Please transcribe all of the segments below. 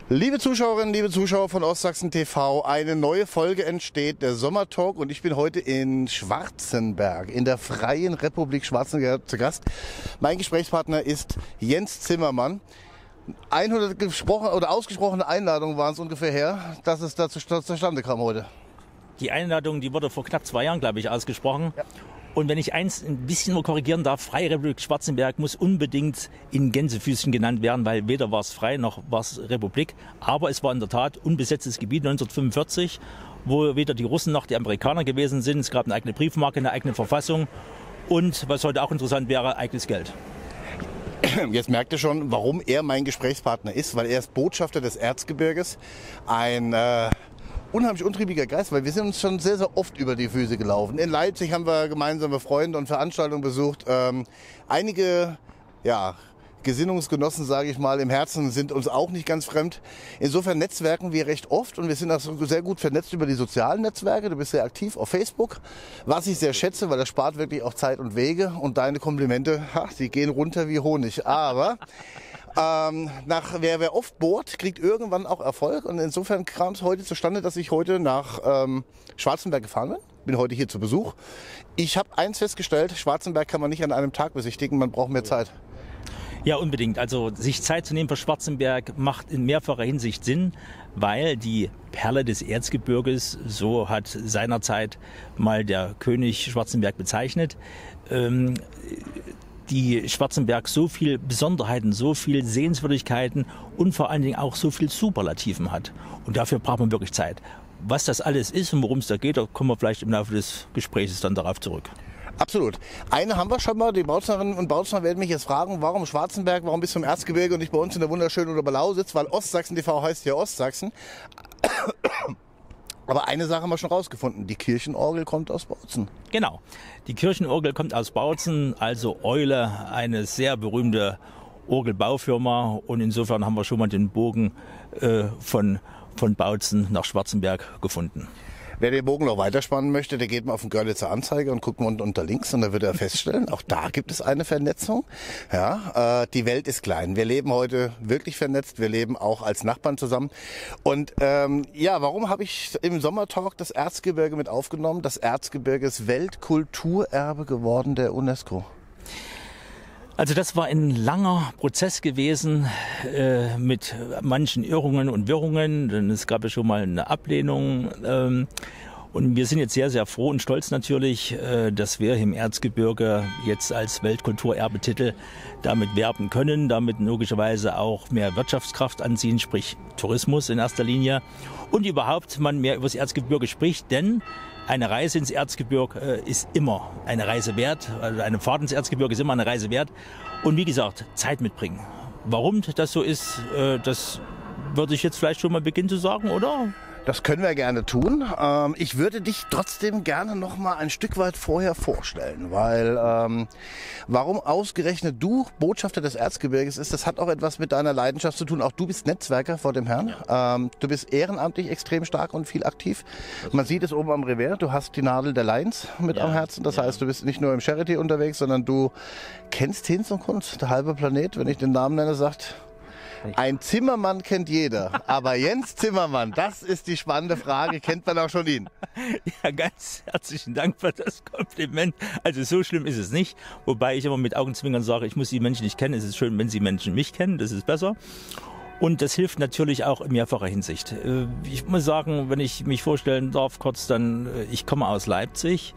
Liebe Zuschauerinnen, liebe Zuschauer von Ostsachsen TV, eine neue Folge entsteht, der Sommertalk, und ich bin heute in Schwarzenberg, in der Freien Republik Schwarzenberg zu Gast. Mein Gesprächspartner ist Jens Zimmermann. 100 ausgesprochene Einladungen waren es ungefähr her, dass es dazu zustande kam heute. Die Einladung, die wurde vor knapp 2 Jahren, glaube ich, ausgesprochen. Ja. Und wenn ich eins ein bisschen nur korrigieren darf, Freie Republik Schwarzenberg muss unbedingt in Gänsefüßchen genannt werden, weil weder war es frei noch war es Republik. Aber es war in der Tat unbesetztes Gebiet 1945, wo weder die Russen noch die Amerikaner gewesen sind. Es gab eine eigene Briefmarke, eine eigene Verfassung und, was heute auch interessant wäre, eigenes Geld. Jetzt merkt ihr schon, warum er mein Gesprächspartner ist, weil er ist Botschafter des Erzgebirges, ein unheimlich untriebiger Geist, weil wir sind uns schon sehr, sehr oft über die Füße gelaufen. In Leipzig haben wir gemeinsame Freunde und Veranstaltungen besucht. Einige Gesinnungsgenossen, sage ich mal, im Herzen sind uns auch nicht ganz fremd. Insofern netzwerken wir recht oft und wir sind auch sehr gut vernetzt über die sozialen Netzwerke. Du bist sehr aktiv auf Facebook, was ich sehr schätze, weil das spart wirklich auch Zeit und Wege. Und deine Komplimente, die gehen runter wie Honig. Aber wer oft bohrt, kriegt irgendwann auch Erfolg. Und insofern kam es heute zustande, dass ich heute nach Schwarzenberg gefahren bin. Bin heute hier zu Besuch. Ich habe eins festgestellt, Schwarzenberg kann man nicht an einem Tag besichtigen, man braucht mehr Zeit. Ja, unbedingt. Also sich Zeit zu nehmen für Schwarzenberg macht in mehrfacher Hinsicht Sinn, weil die Perle des Erzgebirges, so hat seinerzeit mal der König Schwarzenberg bezeichnet, die Schwarzenberg so viel Besonderheiten, so viel Sehenswürdigkeiten und vor allen Dingen auch so viel Superlativen hat. Und dafür braucht man wirklich Zeit. Was das alles ist und worum es da geht, da kommen wir vielleicht im Laufe des Gesprächs dann darauf zurück. Absolut. Eine haben wir schon mal. Die Bautzerinnen und Bautzner werden mich jetzt fragen, warum Schwarzenberg, warum bis zum Erzgebirge und nicht bei uns in der wunderschönen Oberlausitz, weil Ostsachsen TV heißt ja Ostsachsen. Aber eine Sache haben wir schon rausgefunden, die Kirchenorgel kommt aus Bautzen. Genau, die Kirchenorgel kommt aus Bautzen, also Eule, eine sehr berühmte Orgelbaufirma. Und insofern haben wir schon mal den Bogen von Bautzen nach Schwarzenberg gefunden. Wer den Bogen noch weiterspannen möchte, der geht mal auf den Görlitzer Anzeiger und guckt mal unter links und da wird er feststellen, auch da gibt es eine Vernetzung. Ja, die Welt ist klein. Wir leben heute wirklich vernetzt. Wir leben auch als Nachbarn zusammen. Und warum habe ich im Sommertalk das Erzgebirge mit aufgenommen? Das Erzgebirge ist Weltkulturerbe geworden der UNESCO. Also das war ein langer Prozess gewesen mit manchen Irrungen und Wirrungen, denn es gab ja schon mal eine Ablehnung. Und wir sind jetzt sehr, sehr froh und stolz natürlich, dass wir im Erzgebirge jetzt als Weltkulturerbetitel damit werben können, damit logischerweise auch mehr Wirtschaftskraft anziehen, sprich Tourismus in erster Linie. Und überhaupt man mehr über das Erzgebirge spricht, denn eine Reise ins Erzgebirge ist immer eine Reise wert. Also eine Fahrt ins Erzgebirge ist immer eine Reise wert. Und wie gesagt, Zeit mitbringen. Warum das so ist, das würde ich jetzt vielleicht schon mal beginnen zu sagen, oder? Das können wir gerne tun. Ich würde dich trotzdem gerne noch mal ein Stück weit vorher vorstellen, weil warum ausgerechnet du Botschafter des Erzgebirges ist, das hat auch etwas mit deiner Leidenschaft zu tun. Auch du bist Netzwerker vor dem Herrn. Du bist ehrenamtlich extrem stark und viel aktiv. Man sieht es oben am Revers. Du hast die Nadel der Lions mit am Herzen. Das heißt, du bist nicht nur im Charity unterwegs, sondern du kennst Hinz und Kunst. Der halbe Planet, wenn ich den Namen nenne, sagt... Ein Zimmermann kennt jeder, aber Jens Zimmermann, das ist die spannende Frage, kennt man auch schon ihn? Ja, ganz herzlichen Dank für das Kompliment. Also so schlimm ist es nicht, wobei ich immer mit Augenzwinkern sage, ich muss die Menschen nicht kennen. Es ist schön, wenn sie Menschen mich kennen, das ist besser. Und das hilft natürlich auch in mehrfacher Hinsicht. Ich muss sagen, wenn ich mich vorstellen darf, kurz dann, ich komme aus Leipzig.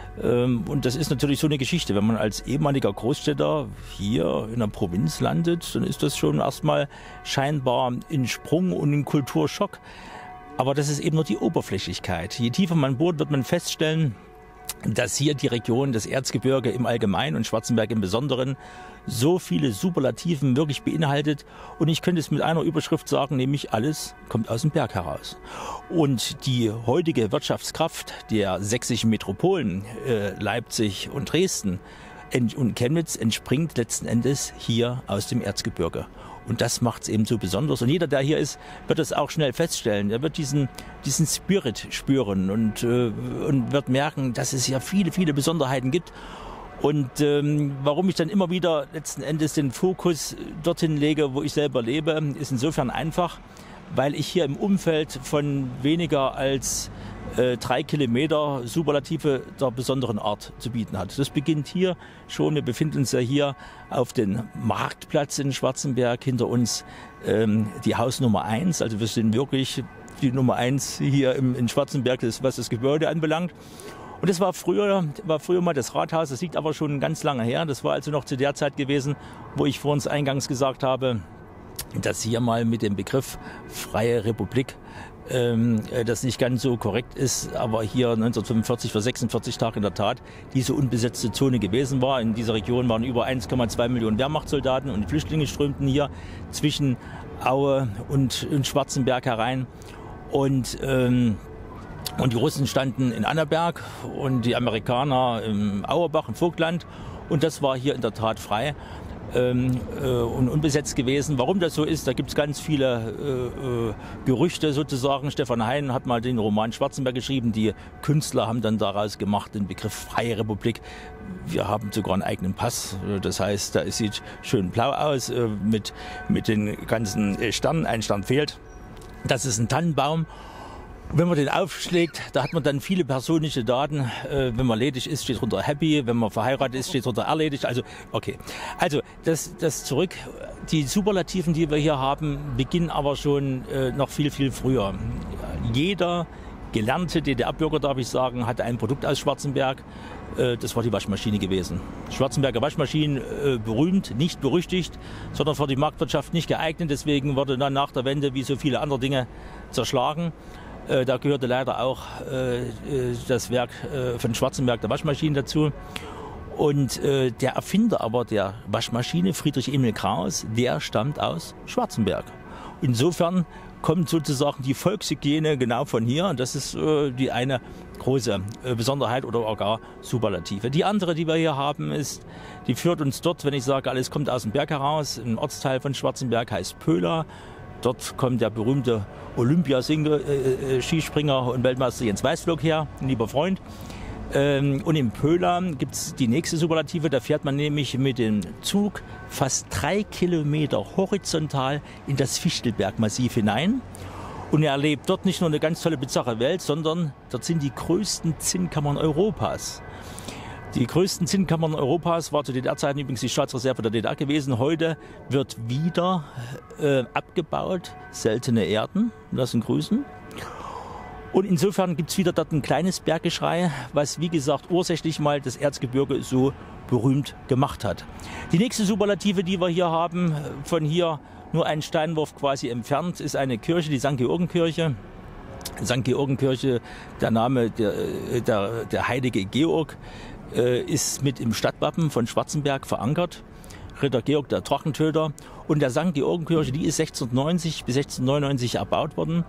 Und das ist natürlich so eine Geschichte. Wenn man als ehemaliger Großstädter hier in der Provinz landet, dann ist das schon erstmal scheinbar ein Sprung und ein Kulturschock. Aber das ist eben nur die Oberflächlichkeit. Je tiefer man bohrt, wird man feststellen, dass hier die Region, das Erzgebirge im Allgemeinen und Schwarzenberg im Besonderen so viele Superlativen wirklich beinhaltet. Und ich könnte es mit einer Überschrift sagen, nämlich alles kommt aus dem Berg heraus. Und die heutige Wirtschaftskraft der sächsischen Metropolen, Leipzig und Dresden und Chemnitz, entspringt letzten Endes hier aus dem Erzgebirge. Und das macht es eben so besonders. Und jeder, der hier ist, wird das auch schnell feststellen. Er wird diesen Spirit spüren und wird merken, dass es ja viele, viele Besonderheiten gibt. Und warum ich dann immer wieder letzten Endes den Fokus dorthin lege, wo ich selber lebe, ist insofern einfach, weil ich hier im Umfeld von weniger als 3 Kilometer Superlative der besonderen Art zu bieten hat. Das beginnt hier schon. Wir befinden uns ja hier auf dem Marktplatz in Schwarzenberg. Hinter uns die Hausnummer 1. Also wir sind wirklich die Nummer 1 hier in Schwarzenberg, was das Gebäude anbelangt. Und das war früher mal das Rathaus. Das liegt aber schon ganz lange her. Das war also noch zu der Zeit gewesen, wo ich vor uns eingangs gesagt habe, dass hier mal mit dem Begriff Freie Republik das nicht ganz so korrekt ist, aber hier 1945 für 46 Tage in der Tat diese unbesetzte Zone gewesen war. In dieser Region waren über 1,2 Millionen Wehrmachtssoldaten und Flüchtlinge strömten hier zwischen Aue und Schwarzenberg herein. Und die Russen standen in Annaberg und die Amerikaner im Auerbach, im Vogtland. Und das war hier in der Tat frei und unbesetzt gewesen. Warum das so ist, da gibt es ganz viele Gerüchte sozusagen. Stefan Hein hat mal den Roman Schwarzenberg geschrieben. Die Künstler haben dann daraus gemacht den Begriff Freie Republik. Wir haben sogar einen eigenen Pass. Das heißt, da sieht schön blau aus mit den ganzen Sternen. Ein Stern fehlt. Das ist ein Tannenbaum. Wenn man den aufschlägt, da hat man dann viele persönliche Daten. Wenn man ledig ist, steht drunter happy. Wenn man verheiratet ist, steht drunter erledigt. Also, okay. Also, das zurück. Die Superlativen, die wir hier haben, beginnen aber schon noch viel, viel früher. Jeder gelernte DDR-Bürger, darf ich sagen, hatte ein Produkt aus Schwarzenberg. Das war die Waschmaschine gewesen. Schwarzenberger Waschmaschinen, berühmt, nicht berüchtigt, sondern für die Marktwirtschaft nicht geeignet. Deswegen wurde dann nach der Wende, wie so viele andere Dinge, zerschlagen. Da gehörte leider auch das Werk von Schwarzenberg der Waschmaschinen dazu. Und der Erfinder aber der Waschmaschine, Friedrich Emil Kraus, der stammt aus Schwarzenberg. Insofern kommt sozusagen die Volkshygiene genau von hier. Und das ist die eine große Besonderheit oder auch gar Superlative. Die andere, die wir hier haben, die führt uns dort, wenn ich sage, alles kommt aus dem Berg heraus. Ein Ortsteil von Schwarzenberg heißt Pöhla. Dort kommt der berühmte Skispringer und Weltmeister Jens Weißflog her, ein lieber Freund. Und in Pöhla gibt es die nächste Superlative, da fährt man nämlich mit dem Zug fast 3 Kilometer horizontal in das Fichtelbergmassiv hinein. Und er erlebt dort nicht nur eine ganz tolle, bizarre Welt, sondern dort sind die größten Zinnkammern Europas. Die größten Zinnkammern Europas war zu DDR-Zeiten übrigens die Staatsreserve der DDR gewesen. Heute wird wieder abgebaut, seltene Erden, lassen grüßen. Und insofern gibt es wieder dort ein kleines Berggeschrei, was wie gesagt ursächlich mal das Erzgebirge so berühmt gemacht hat. Die nächste Superlative, die wir hier haben, von hier nur einen Steinwurf quasi entfernt, ist eine Kirche, die St. Georgenkirche. St. Georgenkirche, der Name der heilige Georg, ist mit im Stadtwappen von Schwarzenberg verankert. Ritter Georg, der Drachentöter. Und der St. Georgenkirche, die ist 1690 bis 1699 erbaut worden.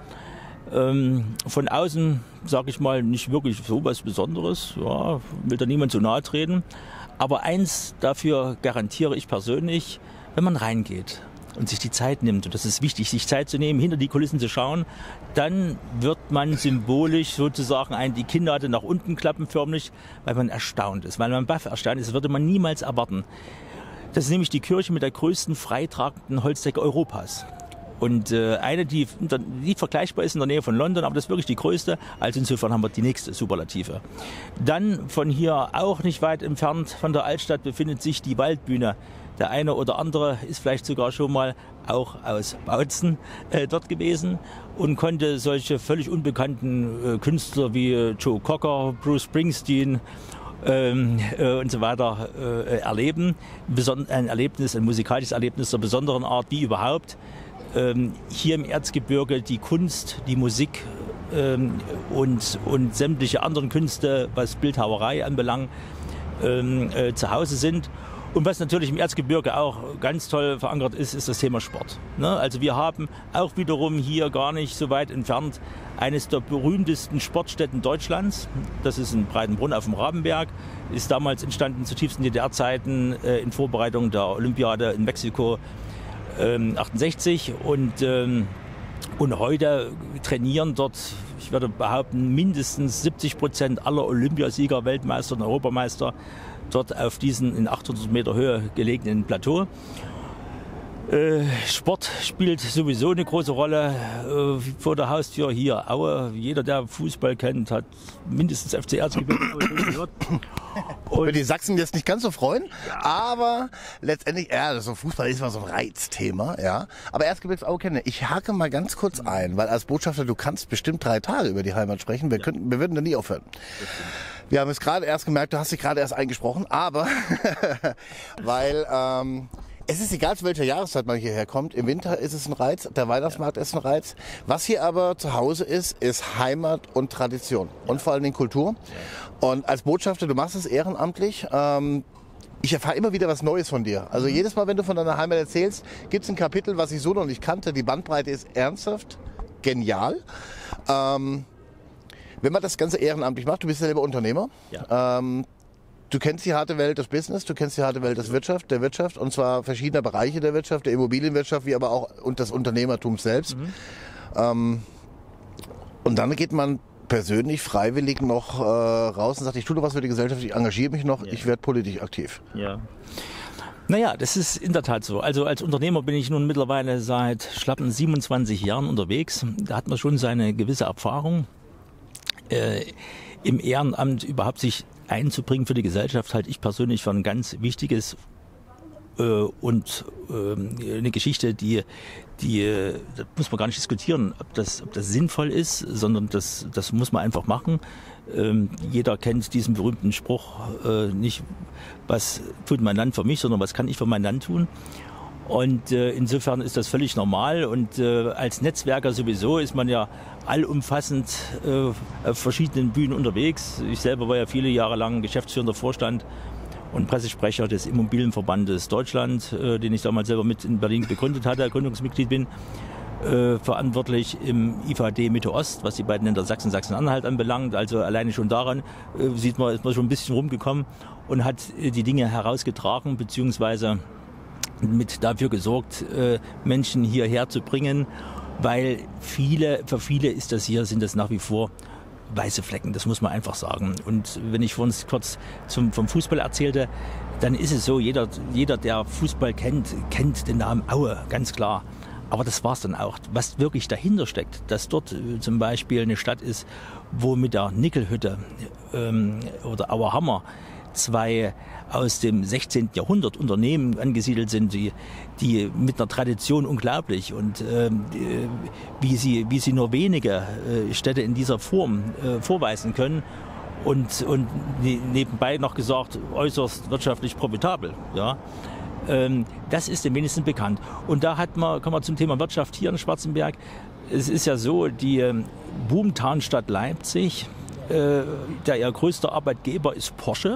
Von außen, sage ich mal, nicht wirklich so was Besonderes. Ja, will da niemand so nahe treten. Aber eins dafür garantiere ich persönlich, wenn man reingeht und sich die Zeit nimmt, und das ist wichtig, sich Zeit zu nehmen, hinter die Kulissen zu schauen, dann wird man symbolisch sozusagen die Kinnlade nach unten klappen förmlich, weil man erstaunt ist, weil man baff erstaunt ist. Das würde man niemals erwarten. Das ist nämlich die Kirche mit der größten freitragenden Holzdecke Europas. Und eine, die vergleichbar ist in der Nähe von London, aber das ist wirklich die größte. Also insofern haben wir die nächste Superlative. Dann von hier auch nicht weit entfernt von der Altstadt befindet sich die Waldbühne. Der eine oder andere ist vielleicht sogar schon mal auch aus Bautzen dort gewesen und konnte solche völlig unbekannten Künstler wie Joe Cocker, Bruce Springsteen und so weiter erleben. Ein musikalisches Erlebnis der besonderen Art, wie überhaupt. Hier im Erzgebirge die Kunst, die Musik und sämtliche anderen Künste, was Bildhauerei anbelangt, zu Hause sind. Und was natürlich im Erzgebirge auch ganz toll verankert ist, ist das Thema Sport. Also wir haben auch wiederum hier gar nicht so weit entfernt eines der berühmtesten Sportstätten Deutschlands. Das ist in Breitenbrunn auf dem Rabenberg. Ist damals entstanden zu tiefsten DDR-Zeiten in Vorbereitung der Olympiade in Mexiko 68. Und heute trainieren dort, ich würde behaupten, mindestens 70% aller Olympiasieger, Weltmeister und Europameister dort auf diesen in 800 Meter Höhe gelegenen Plateau. Sport spielt sowieso eine große Rolle. Vor der Haustür hier Aue. Jeder, der Fußball kennt, hat mindestens FC Erzgebirge gehört. Würde die Sachsen jetzt nicht ganz so freuen, aber letztendlich, ja, so Fußball ist immer so ein Reizthema, ja. Aber Erzgebirge Aue kenne ich. Hake mal ganz kurz ein, weil als Botschafter, du kannst bestimmt 3 Tage über die Heimat sprechen. Wir würden da nie aufhören. Wir haben es gerade erst gemerkt, du hast dich gerade erst eingesprochen, aber weil es ist egal, zu welcher Jahreszeit man hierher kommt. Im Winter ist es ein Reiz, der Weihnachtsmarkt ist ein Reiz. Was hier aber zu Hause ist Heimat und Tradition und vor allen Dingen Kultur. Und als Botschafter, du machst es ehrenamtlich. Ich erfahre immer wieder was Neues von dir. Also jedes Mal, wenn du von deiner Heimat erzählst, gibt es ein Kapitel, was ich so noch nicht kannte. Die Bandbreite ist ernsthaft genial. Wenn man das Ganze ehrenamtlich macht, du bist selber Unternehmer. Ja. Du kennst die harte Welt des Business, du kennst die harte Welt der Wirtschaft, und zwar verschiedener Bereiche der Wirtschaft, der Immobilienwirtschaft, wie aber auch und des Unternehmertums selbst. Und dann geht man persönlich, freiwillig noch raus und sagt, ich tue noch was für die Gesellschaft, ich engagiere mich noch, ich werde politisch aktiv. Ja. Naja, das ist in der Tat so. Also als Unternehmer bin ich nun mittlerweile seit schlappen 27 Jahren unterwegs. Da hat man schon seine gewisse Erfahrung. Im Ehrenamt überhaupt sich einzubringen für die Gesellschaft, halte ich persönlich für ein ganz wichtiges und eine Geschichte, die das muss man gar nicht diskutieren, ob das sinnvoll ist, sondern das muss man einfach machen. Jeder kennt diesen berühmten Spruch, nicht was tut mein Land für mich, sondern was kann ich für mein Land tun. Und insofern ist das völlig normal und als Netzwerker sowieso ist man ja allumfassend auf verschiedenen Bühnen unterwegs. Ich selber war ja viele Jahre lang geschäftsführender Vorstand und Pressesprecher des Immobilienverbandes Deutschland, den ich damals selber mit in Berlin gegründet hatte, Gründungsmitglied bin, verantwortlich im IVD Mitte Ost, was die beiden Länder Sachsen-Anhalt anbelangt. Also alleine schon daran ist man schon ein bisschen rumgekommen und hat die Dinge herausgetragen, beziehungsweise mit dafür gesorgt, Menschen hierher zu bringen, weil für viele sind das nach wie vor weiße Flecken, das muss man einfach sagen. Und wenn ich vorhin kurz vom Fußball erzählte, dann ist es so, jeder der Fußball kennt den Namen Aue, ganz klar. Aber das war's dann auch. Was wirklich dahinter steckt, dass dort zum Beispiel eine Stadt ist, wo mit der Nickelhütte oder Auer Hammer 2 aus dem 16. Jahrhundert Unternehmen angesiedelt sind, die mit einer Tradition unglaublich und wie sie nur wenige Städte in dieser Form vorweisen können und nebenbei noch gesagt äußerst wirtschaftlich profitabel. Ja. Das ist dem wenigsten bekannt. Und da kommen wir zum Thema Wirtschaft hier in Schwarzenberg. Es ist ja so, die Boomtown-Stadt Leipzig, ihr größter Arbeitgeber ist Porsche.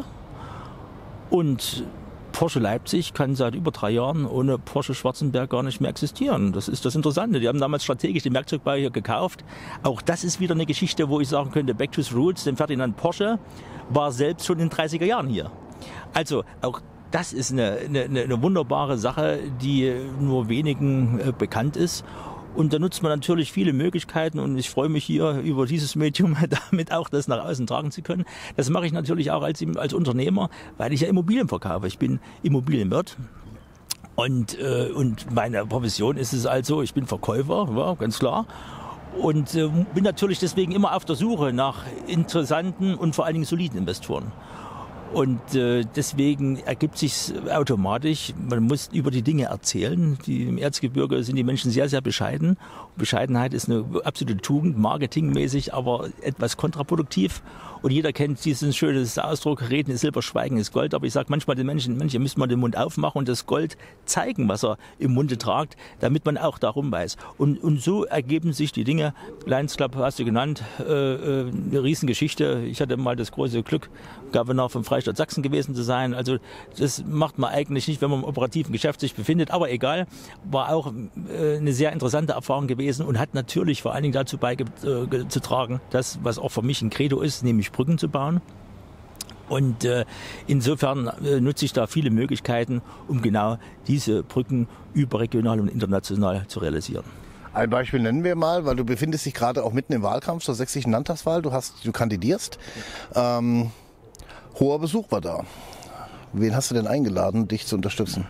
Und Porsche Leipzig kann seit über 3 Jahren ohne Porsche Schwarzenberg gar nicht mehr existieren. Das ist das Interessante. Die haben damals strategisch den Werkzeugbau hier gekauft. Auch das ist wieder eine Geschichte, wo ich sagen könnte, back to the roots. Denn Ferdinand Porsche war selbst schon in den 30er Jahren hier. Also auch das ist eine wunderbare Sache, die nur wenigen bekannt ist. Und da nutzt man natürlich viele Möglichkeiten und ich freue mich hier über dieses Medium damit auch das nach außen tragen zu können. Das mache ich natürlich auch als Unternehmer, weil ich ja Immobilien verkaufe. Ich bin Immobilienwirt und meine Profession ist es also, ich bin Verkäufer, ja, ganz klar. Und bin natürlich deswegen immer auf der Suche nach interessanten und vor allen Dingen soliden Investoren. Und deswegen ergibt sich automatisch, man muss über die Dinge erzählen. Im Erzgebirge sind die Menschen sehr, sehr bescheiden. Bescheidenheit ist eine absolute Tugend, marketingmäßig, aber etwas kontraproduktiv. Und jeder kennt diesen schönen Ausdruck, Reden ist Silber, Schweigen ist Gold. Aber ich sage manchmal den Menschen, ihr müsst mal den Mund aufmachen und das Gold zeigen, was er im Munde tragt, damit man auch darum weiß. Und so ergeben sich die Dinge. Lions Club hast du genannt, eine Riesengeschichte. Ich hatte mal das große Glück, Gouverneur vom Freistaat Sachsen gewesen zu sein. Also das macht man eigentlich nicht, wenn man im operativen Geschäft sich befindet. Aber egal, war auch eine sehr interessante Erfahrung gewesen und hat natürlich vor allen Dingen dazu beigetragen, das, was auch für mich ein Credo ist, nämlich Brücken zu bauen. Und insofern nutze ich da viele Möglichkeiten, um genau diese Brücken überregional und international zu realisieren. Ein Beispiel nennen wir mal, weil du befindest dich gerade auch mitten im Wahlkampf zur sächsischen Landtagswahl. Du kandidierst. Hoher Besuch war da. Wen hast du denn eingeladen, dich zu unterstützen?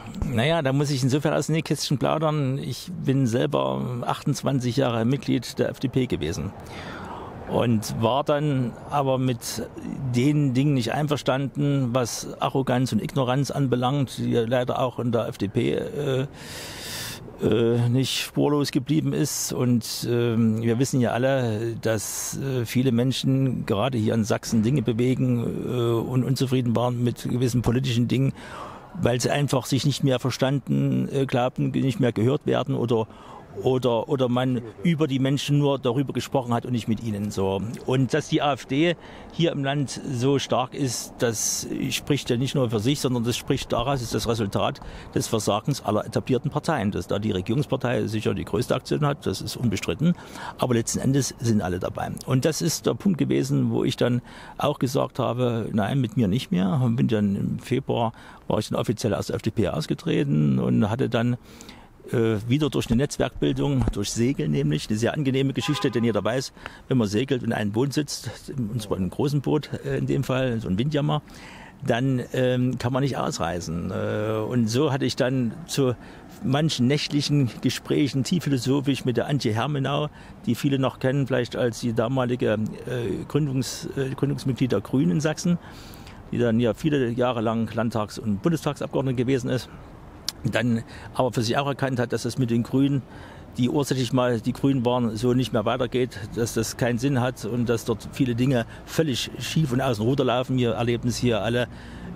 Naja, da muss ich insofern aus dem Nähkästchen plaudern. Ich bin selber 28 Jahre Mitglied der FDP gewesen und war dann aber mit den Dingen nicht einverstanden, was Arroganz und Ignoranz anbelangt, die leider auch in der FDP nicht spurlos geblieben ist. Und wir wissen ja alle, dass viele Menschen gerade hier in Sachsen Dinge bewegen und unzufrieden waren mit gewissen politischen Dingen, weil sie einfach sich nicht mehr verstanden glaubten, nicht mehr gehört werden oder man über die Menschen nur darüber gesprochen hat und nicht mit ihnen so. Und dass die AfD hier im Land so stark ist, das spricht ja nicht nur für sich, sondern das spricht daraus, ist das Resultat des Versagens aller etablierten Parteien. Dass da die Regierungspartei sicher die größte Aktion hat, das ist unbestritten. Aber letzten Endes sind alle dabei. Und das ist der Punkt gewesen, wo ich dann auch gesagt habe, nein, mit mir nicht mehr. Und bin dann im Februar, war ich dann offiziell aus der FDP ausgetreten und hatte dann wieder durch eine Netzwerkbildung, durch Segeln nämlich, eine sehr angenehme Geschichte, denn jeder weiß, wenn man segelt und in einem Boot sitzt, und zwar in einem großen Boot in dem Fall, so ein Windjammer, dann kann man nicht ausreisen. Und so hatte ich dann zu manchen nächtlichen Gesprächen, tief philosophisch, mit der Antje Hermenau, die viele noch kennen, vielleicht als die damalige Gründungsmitglied der Grünen in Sachsen, die dann ja viele Jahre lang Landtags- und Bundestagsabgeordnete gewesen ist. Dann aber für sich auch erkannt hat, dass das mit den Grünen, die ursächlich mal die Grünen waren, so nicht mehr weitergeht, dass das keinen Sinn hat und dass dort viele Dinge völlig schief und aus dem Ruder laufen. Wir erleben es hier alle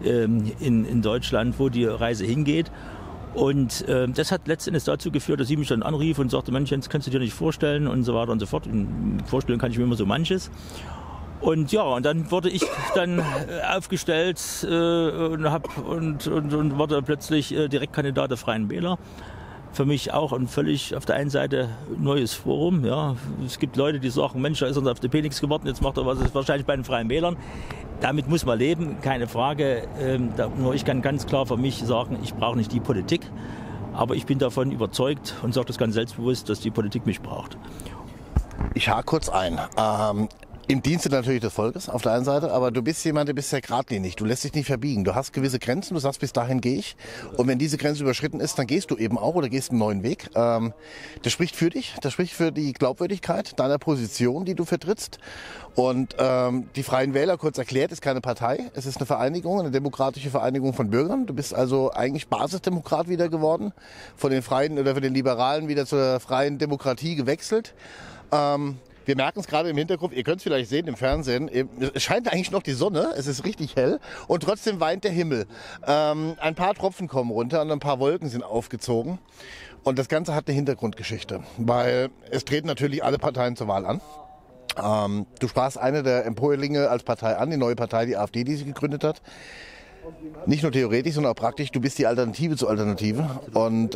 in Deutschland, wo die Reise hingeht. Und das hat letztendlich dazu geführt, dass sie mich dann anrief und sagte, Mensch, Jens, kannst du dir nicht vorstellen und so weiter und so fort. Und vorstellen kann ich mir immer so manches. Und ja, und dann wurde ich dann aufgestellt und wurde plötzlich Direktkandidat der Freien Wähler. Für mich auch ein völlig auf der einen Seite neues Forum. Ja. Es gibt Leute, die sagen, Mensch, da ist in der FDP nichts geworden, jetzt macht er was, ist wahrscheinlich bei den Freien Wählern. Damit muss man leben, keine Frage. Nur ich kann ganz klar für mich sagen, ich brauche nicht die Politik. Aber ich bin davon überzeugt und sage das ganz selbstbewusst, dass die Politik mich braucht. Ich hake kurz ein. Im Dienste natürlich des Volkes auf der einen Seite, aber du bist jemand, der bist ja geradlinig. Du lässt dich nicht verbiegen. Du hast gewisse Grenzen, du sagst, bis dahin gehe ich. Und wenn diese Grenze überschritten ist, dann gehst du eben auch oder gehst einen neuen Weg. Das spricht für dich, das spricht für die Glaubwürdigkeit deiner Position, die du vertrittst. Und die Freien Wähler, kurz erklärt, ist keine Partei. Es ist eine Vereinigung, eine demokratische Vereinigung von Bürgern. Du bist also eigentlich Basisdemokrat wieder geworden, von den Freien oder von den Liberalen wieder zur freien Demokratie gewechselt. Wir merken es gerade im Hintergrund, ihr könnt es vielleicht sehen im Fernsehen, es scheint eigentlich noch die Sonne, es ist richtig hell und trotzdem weint der Himmel. Ein paar Tropfen kommen runter und ein paar Wolken sind aufgezogen und das Ganze hat eine Hintergrundgeschichte, weil es treten natürlich alle Parteien zur Wahl an. Du sprachst eine der Empoerlinge als Partei an, die neue Partei, die AfD, die sie gegründet hat. Nicht nur theoretisch, sondern auch praktisch, du bist die Alternative zur Alternative und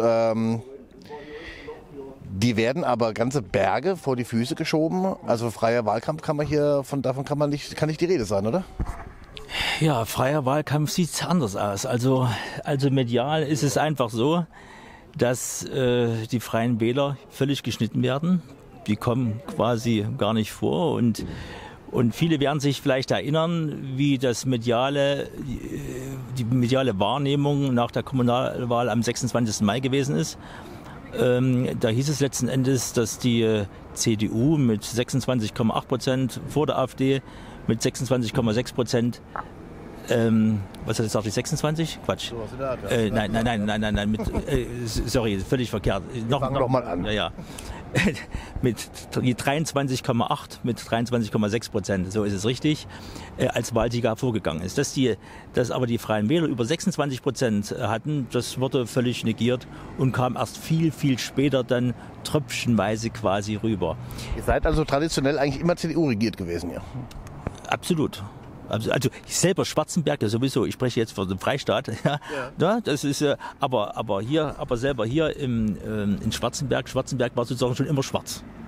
die werden aber ganze Berge vor die Füße geschoben. Also freier Wahlkampf kann nicht die Rede sein, oder? Ja, freier Wahlkampf sieht anders aus. Also medial ist es einfach so, dass die Freien Wähler völlig geschnitten werden. Die kommen quasi gar nicht vor und viele werden sich vielleicht erinnern, wie die mediale Wahrnehmung nach der Kommunalwahl am 26. Mai gewesen ist. Da hieß es letzten Endes, dass die CDU mit 26,8% vor der AfD mit 26,6%, was hat jetzt gesagt, 26? Quatsch. So was in der Art, ja. Nein, sorry, völlig verkehrt. Fang doch mal an. Ja. Mit 23,8, mit 23,6%, so ist es richtig, als Wahlsieger vorgegangen ist. Dass aber die Freien Wähler über 26% hatten, das wurde völlig negiert und kam erst viel, viel später dann tröpfchenweise quasi rüber. Ihr seid also traditionell eigentlich immer CDU regiert gewesen, ja? Absolut. Also ich selber Schwarzenberg, ja sowieso, ich spreche jetzt von dem Freistaat, ja. Das ist aber selber hier in Schwarzenberg war sozusagen schon immer schwarz.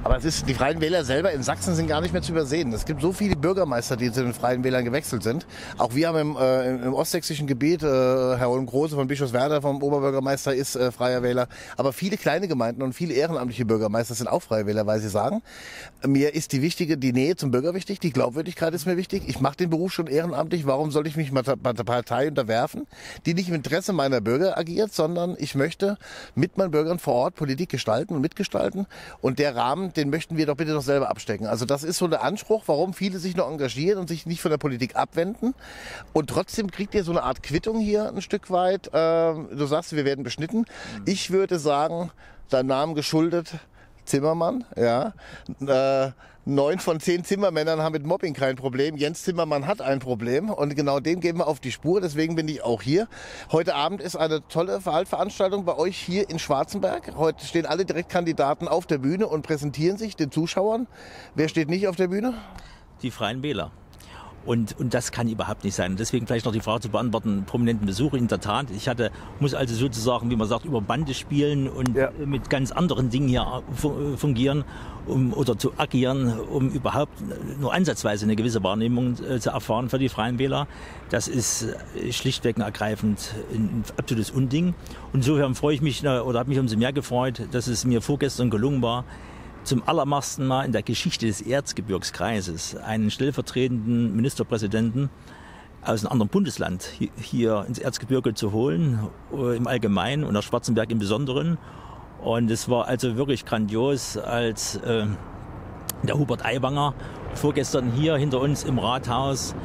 Aber die Freien Wähler selber in Sachsen sind gar nicht mehr zu übersehen. Es gibt so viele Bürgermeister, die zu den Freien Wählern gewechselt sind. Auch wir haben im ostsächsischen Gebiet, Herr Holm-Große von Bischofswerda, vom Oberbürgermeister, ist freier Wähler. Aber viele kleine Gemeinden und viele ehrenamtliche Bürgermeister sind auch freie Wähler, weil sie sagen, mir ist die Nähe zum Bürger wichtig, die Glaubwürdigkeit ist mir wichtig. Ich mache den Beruf schon ehrenamtlich. Warum soll ich mich bei der Partei unterwerfen, die nicht im Interesse meiner Bürger agiert, sondern ich möchte mit meinen Bürgern vor Ort Politik gestalten und mitgestalten. Und der Rahmen, den möchten wir doch bitte doch selber abstecken. Also das ist so der Anspruch, warum viele sich noch engagieren und sich nicht von der Politik abwenden. Und trotzdem kriegt ihr so eine Art Quittung hier ein Stück weit. Du sagst, wir werden beschnitten. Ich würde sagen, deinem Namen geschuldet, Zimmermann, ja. 9 von 10 Zimmermännern haben mit Mobbing kein Problem. Jens Zimmermann hat ein Problem und genau dem gehen wir auf die Spur. Deswegen bin ich auch hier. Heute Abend ist eine tolle Wahlveranstaltung bei euch hier in Schwarzenberg. Heute stehen alle Direktkandidaten auf der Bühne und präsentieren sich den Zuschauern. Wer steht nicht auf der Bühne? Die Freien Wähler. Und das kann überhaupt nicht sein. Deswegen vielleicht noch die Frage zu beantworten, prominenten Besuch. In der Tat, muss also sozusagen, wie man sagt, über Bande spielen und mit ganz anderen Dingen hier fungieren oder zu agieren, um überhaupt nur ansatzweise eine gewisse Wahrnehmung zu erfahren für die Freien Wähler. Das ist schlichtweg und ergreifend ein absolutes Unding. Und insofern freue ich mich oder habe mich umso mehr gefreut, dass es mir vorgestern gelungen war, zum allerersten Mal in der Geschichte des Erzgebirgskreises einen stellvertretenden Ministerpräsidenten aus einem anderen Bundesland hier ins Erzgebirge zu holen, im Allgemeinen und nach Schwarzenberg im Besonderen. Und es war also wirklich grandios, als der Hubert Aiwanger vorgestern hier hinter uns im Rathaus,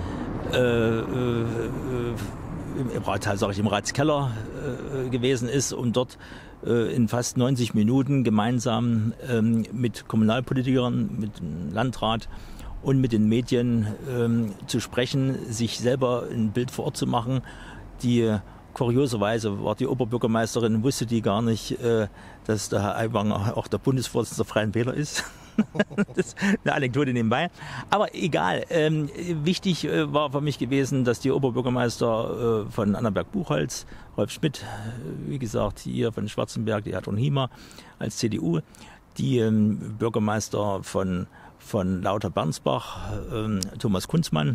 im Ratskeller gewesen ist und dort in fast 90 Minuten gemeinsam mit Kommunalpolitikern, mit dem Landrat und mit den Medien zu sprechen, sich selber ein Bild vor Ort zu machen. Kurioserweise war die Oberbürgermeisterin, wusste die gar nicht, dass der Herr Aiwanger auch der Bundesvorsitzende der Freien Wähler ist. Das ist eine Anekdote nebenbei. Aber egal. Wichtig war für mich gewesen, dass die Oberbürgermeister von Annaberg-Buchholz, Rolf Schmidt, wie gesagt, hier von Schwarzenberg, die Hertha Hiemer als CDU, die Bürgermeister von Lauter-Bernsbach, Thomas Kunzmann,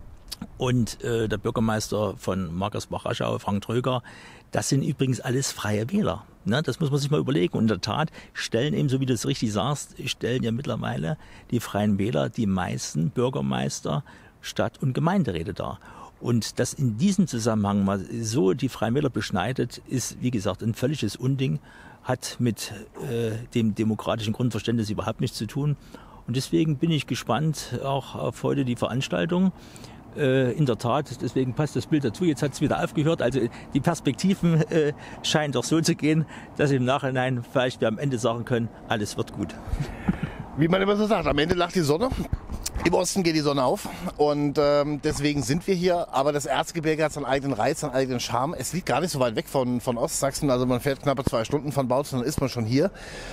und der Bürgermeister von Markersbach-Raschau, Frank Tröger, das sind übrigens alles freie Wähler. Ne? Das muss man sich mal überlegen. Und in der Tat stellen eben, so wie du es richtig sagst, stellen ja mittlerweile die Freien Wähler die meisten Bürgermeister, Stadt- und Gemeinderäte dar. Und dass in diesem Zusammenhang mal so die Freien Wähler beschneidet, ist, wie gesagt, ein völliges Unding, hat mit dem demokratischen Grundverständnis überhaupt nichts zu tun. Und deswegen bin ich gespannt auch auf heute die Veranstaltung. In der Tat, deswegen passt das Bild dazu. Jetzt hat es wieder aufgehört. Also die Perspektiven scheinen doch so zu gehen, dass im Nachhinein vielleicht wir am Ende sagen können, alles wird gut. Wie man immer so sagt, am Ende lacht die Sonne. Im Osten geht die Sonne auf und deswegen sind wir hier. Aber das Erzgebirge hat seinen eigenen Reiz, seinen eigenen Charme. Es liegt gar nicht so weit weg von Ostsachsen. Also man fährt knappe 2 Stunden von Bautzen, dann ist man schon hier.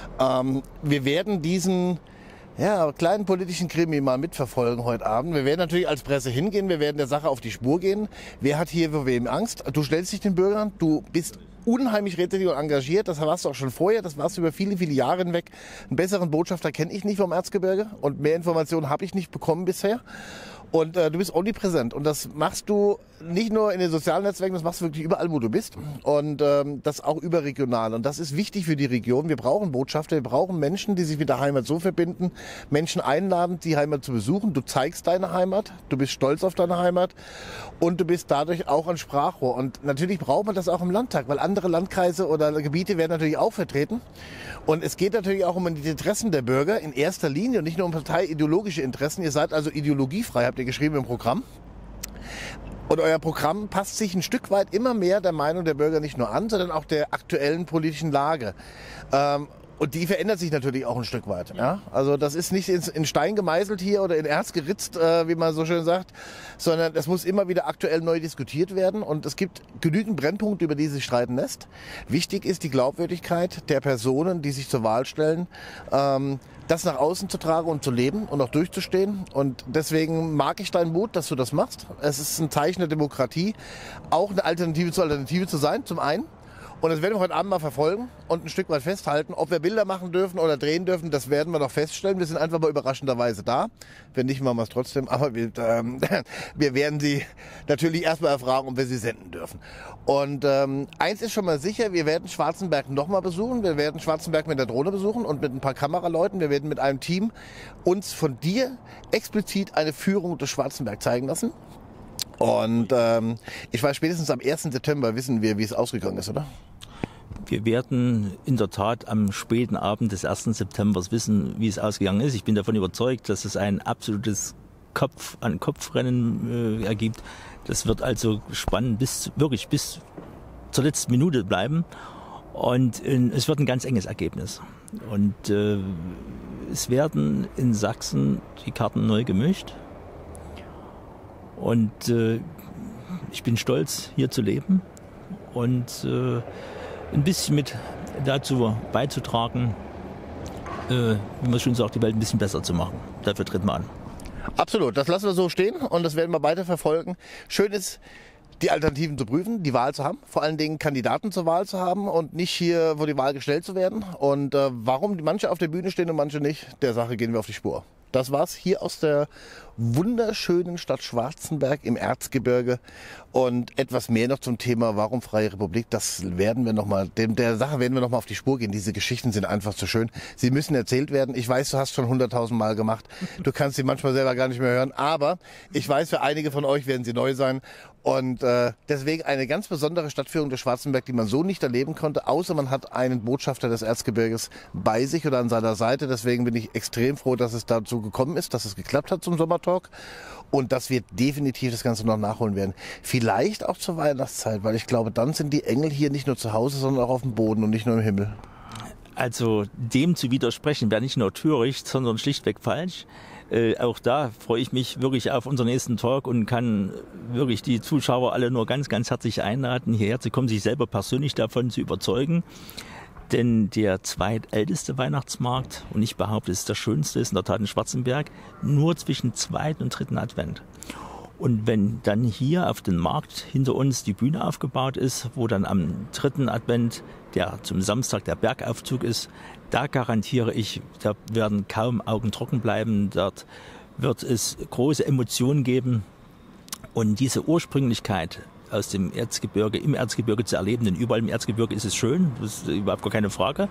Wir werden diesen kleinen politischen Krimi mal mitverfolgen heute Abend. Wir werden natürlich als Presse hingehen, wir werden der Sache auf die Spur gehen. Wer hat hier für wem Angst? Du stellst dich den Bürgern, du bist unheimlich redlich und engagiert, das warst du auch schon vorher, das warst du über viele, viele Jahre hinweg. Einen besseren Botschafter kenne ich nicht vom Erzgebirge und mehr Informationen habe ich nicht bekommen bisher. Und du bist omnipräsent und das machst du nicht nur in den sozialen Netzwerken, das machst du wirklich überall, wo du bist und das auch überregional. Und das ist wichtig für die Region. Wir brauchen Botschafter, wir brauchen Menschen, die sich mit der Heimat so verbinden, Menschen einladen, die Heimat zu besuchen. Du zeigst deine Heimat, du bist stolz auf deine Heimat und du bist dadurch auch ein Sprachrohr. Und natürlich braucht man das auch im Landtag, weil andere Landkreise oder Gebiete werden natürlich auch vertreten. Und es geht natürlich auch um die Interessen der Bürger in erster Linie und nicht nur um parteiideologische Interessen. Ihr seid also ideologiefrei, habt ihr geschrieben im Programm. Und euer Programm passt sich ein Stück weit immer mehr der Meinung der Bürger nicht nur an, sondern auch der aktuellen politischen Lage. Und die verändert sich natürlich auch ein Stück weit. Ja? Also das ist nicht in Stein gemeißelt hier oder in Erz geritzt, wie man so schön sagt, sondern das muss immer wieder aktuell neu diskutiert werden. Und es gibt genügend Brennpunkte, über die sich streiten lässt. Wichtig ist die Glaubwürdigkeit der Personen, die sich zur Wahl stellen, das nach außen zu tragen und zu leben und auch durchzustehen. Und deswegen mag ich deinen Mut, dass du das machst. Es ist ein Zeichen der Demokratie, auch eine Alternative zur Alternative zu sein, zum einen. Und das werden wir heute Abend mal verfolgen und ein Stück weit festhalten. Ob wir Bilder machen dürfen oder drehen dürfen, das werden wir noch feststellen. Wir sind einfach mal überraschenderweise da. Wenn nicht, machen wir es trotzdem. Aber wir werden Sie natürlich erstmal erfragen, ob wir Sie senden dürfen. Und eins ist schon mal sicher, wir werden Schwarzenberg nochmal besuchen. Wir werden Schwarzenberg mit der Drohne besuchen und mit ein paar Kameraleuten. Wir werden mit einem Team uns von dir explizit eine Führung durch Schwarzenberg zeigen lassen. Und ich weiß, spätestens am 1. September wissen wir, wie es ausgegangen ist, oder? Wir werden in der Tat am späten Abend des 1. September wissen, wie es ausgegangen ist. Ich bin davon überzeugt, dass es ein absolutes Kopf-an-Kopf-Rennen ergibt. Das wird also spannend bis zur letzten Minute bleiben. Und es wird ein ganz enges Ergebnis. Und es werden in Sachsen die Karten neu gemischt. Und ich bin stolz, hier zu leben und ein bisschen mit dazu beizutragen, wie man schon sagt, die Welt ein bisschen besser zu machen. Dafür tritt man an. Absolut, das lassen wir so stehen und das werden wir weiter verfolgen. Schön ist, die Alternativen zu prüfen, die Wahl zu haben, vor allen Dingen Kandidaten zur Wahl zu haben und nicht hier vor die Wahl gestellt zu werden. Und warum manche auf der Bühne stehen und manche nicht, der Sache gehen wir auf die Spur. Das war's hier aus der wunderschönen Stadt Schwarzenberg im Erzgebirge. Und etwas mehr noch zum Thema Warum Freie Republik, das werden wir der Sache werden wir noch mal auf die Spur gehen. Diese Geschichten sind einfach zu schön. Sie müssen erzählt werden. Ich weiß, du hast schon 100.000 Mal gemacht. Du kannst sie manchmal selber gar nicht mehr hören. Aber ich weiß, für einige von euch werden sie neu sein. Und deswegen eine ganz besondere Stadtführung durch Schwarzenberg, die man so nicht erleben konnte, außer man hat einen Botschafter des Erzgebirges bei sich oder an seiner Seite. Deswegen bin ich extrem froh, dass es dazu gekommen ist, dass es geklappt hat zum Sommertalk und dass wir definitiv das Ganze noch nachholen werden. Vielleicht auch zur Weihnachtszeit, weil ich glaube, dann sind die Engel hier nicht nur zu Hause, sondern auch auf dem Boden und nicht nur im Himmel. Also dem zu widersprechen wäre nicht nur töricht, sondern schlichtweg falsch. Auch da freue ich mich wirklich auf unseren nächsten Talk und kann wirklich die Zuschauer alle nur ganz, ganz herzlich einladen, hierher zu kommen, sich selber persönlich davon zu überzeugen. Denn der zweitälteste Weihnachtsmarkt, und ich behaupte, es ist der schönste, ist in der Tat in Schwarzenberg, nur zwischen 2. und 3. Advent. Und wenn dann hier auf dem Markt hinter uns die Bühne aufgebaut ist, wo dann am 3. Advent, der zum Samstag der Bergaufzug ist, da garantiere ich, da werden kaum Augen trocken bleiben, dort wird es große Emotionen geben. Und diese Ursprünglichkeit aus dem Erzgebirge, im Erzgebirge zu erleben, denn überall im Erzgebirge ist es schön, das ist überhaupt gar keine Frage.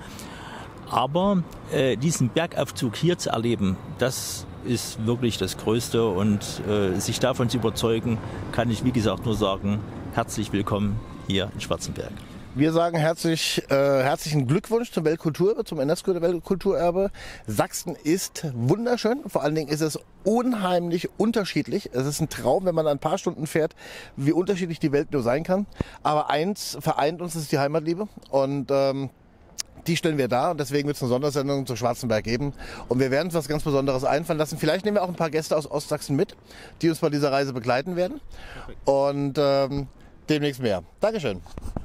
Aber diesen Bergaufzug hier zu erleben, das ist wirklich das Größte und sich davon zu überzeugen, kann ich wie gesagt nur sagen, herzlich willkommen hier in Schwarzenberg. Wir sagen herzlichen Glückwunsch zum Weltkulturerbe, zum UNESCO-Weltkulturerbe. Sachsen ist wunderschön. Vor allen Dingen ist es unheimlich unterschiedlich. Es ist ein Traum, wenn man ein paar Stunden fährt, wie unterschiedlich die Welt nur sein kann. Aber eins vereint uns, das ist die Heimatliebe. Und die stellen wir dar und deswegen wird es eine Sondersendung zu Schwarzenberg geben. Und wir werden uns was ganz Besonderes einfallen lassen. Vielleicht nehmen wir auch ein paar Gäste aus Ostsachsen mit, die uns bei dieser Reise begleiten werden. Und demnächst mehr. Dankeschön.